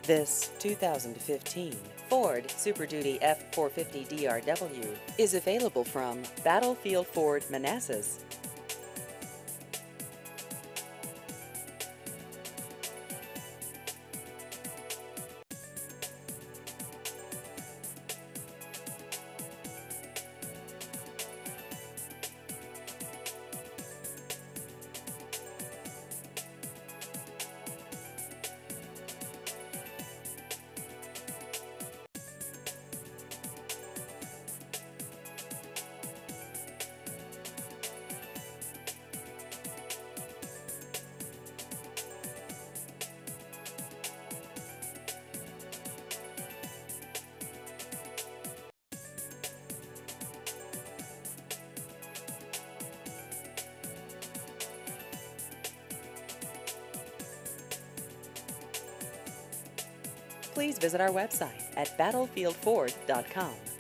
This 2015 Ford Super Duty F450 DRW is available from Battlefield Ford Manassas. Please visit our website at battlefieldford.com.